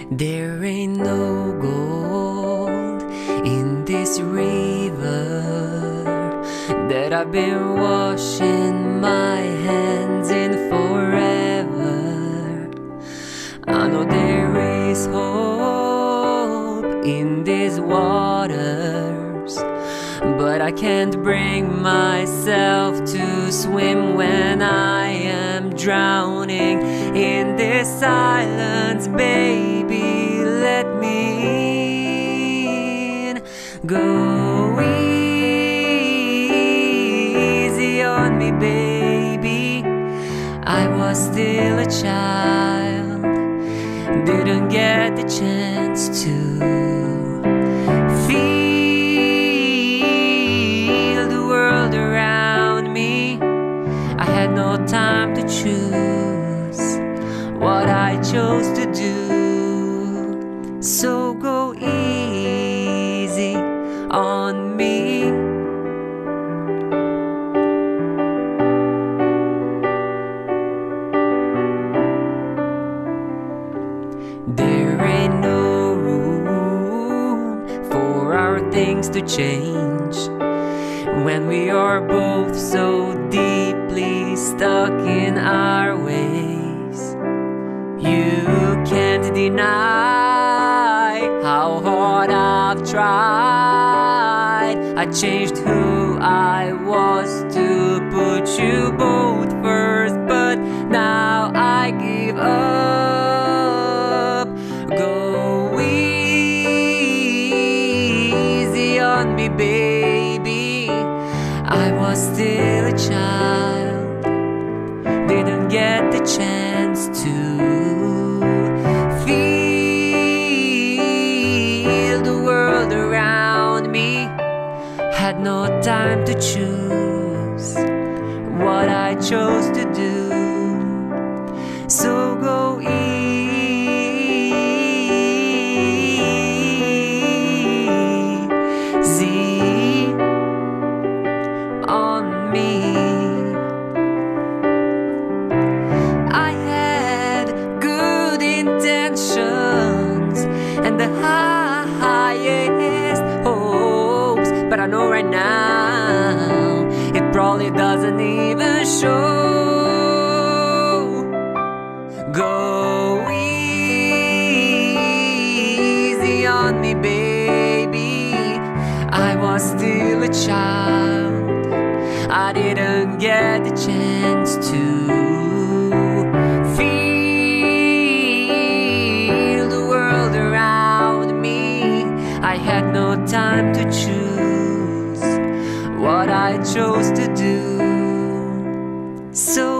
There ain't no gold in this river that I've been washing my hands in forever. I know there is hope in these waters, but I can't bring myself to swim when I am drowning in this silence. Baby, let me in. Go easy on me, baby. I was still a child, didn't get the chance to feel the world around me. I had no time to choose what I chose to do. So go easy on me. There ain't no room for our things to change when we are both so deeply stuck in our ways. You can't deny how hard I've tried. I changed who I was to put you both first, but now I give up. Go easy on me, baby. I was still a child, didn't get the chance to feel the world around me. Had no time to choose what I chose to do. So go easy on me. I had good intentions and the highest hopes, but I know right now it probably doesn't even show. Go easy on me, baby. I was still a child, I didn't get the chance to feel the world around me. I had no time to choose what I chose to do. So